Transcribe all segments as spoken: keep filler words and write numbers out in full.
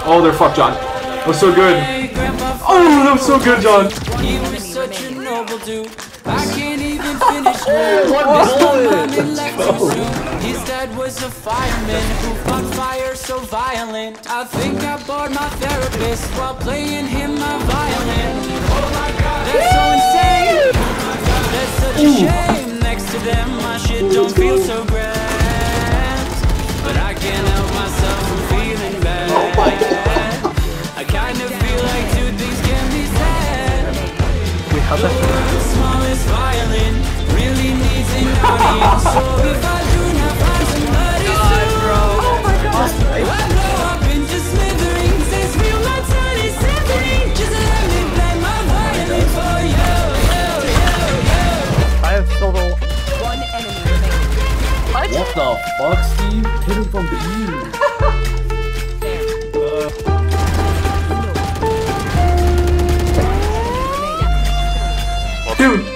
Oh, they're fucked, John. That was so good. Oh, that was so good, John. He was such a noble dude. I can't even finish now. What His dad was a fireman who fought fire so violent. I think I bored my therapist while playing him my violin. Oh my god, that's so insane. That's such a shame. Next to them, my shit don't feel so grand. But I can't help myself from feeling bad. I kind of feel like two things can be said. Wait, how's that? Smallest violin really needs an audience. So if I do not find somebody soon, oh my god, I blow up into smithereens. This real my tiny symphony. Just let me play my violin for you, you, you, you. I have solo. One enemy remaining. What the fuck, Steve? Hit him from behind. Dude!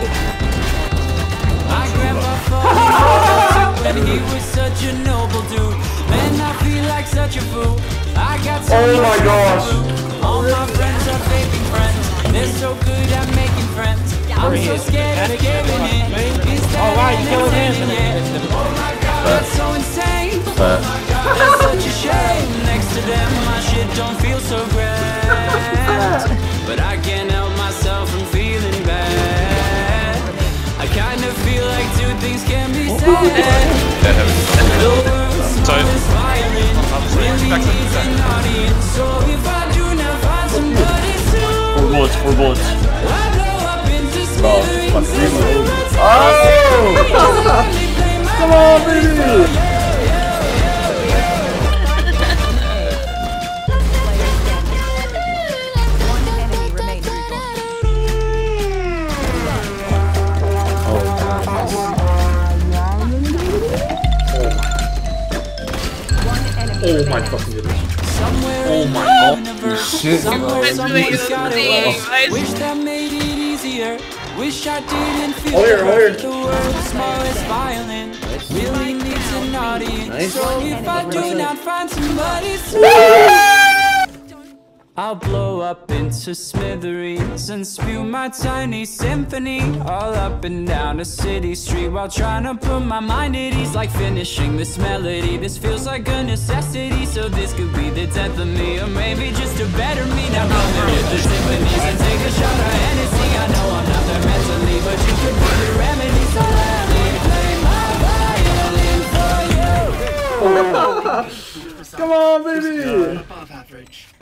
My grandpa thought when he was such a noble dude. Man, I feel like such a fool. I got so Oh my much gosh. to do. All my friends are faking friends. They're so good at making friends. I'm so scared of giving in. Alright, you killed him. Oh my god, that's so insane. That's such a shame. Next to them, my shit don't feel so grand. But I can't help myself from feeling bad. I kind of feel like two things can be said. The world's smallest violin really needs an audience. So if I do not find somebody soon, Four bullets, four bullets. I blow up into smithereens. This is what's Oh! Come on, baby! Oh my fucking goodness. Oh my shit. Oh. Wish that made it easier. Wish I didn't feel Oh, here, oh, here. the world's smallest violin really needs an audience. Nice. So if I do not find somebody I'll blow up into smithereens and spew my tiny symphony all up and down a city street while trying to put my mind at ease. Like finishing this melody, this feels like a necessity. So this could be the death of me, or maybe just a better me. Now run into the symphonies and take a shot of Hennessy. I know I'm not there mentally, but you could be the remedy. So let me play my violin for you. Come on, baby! Above average.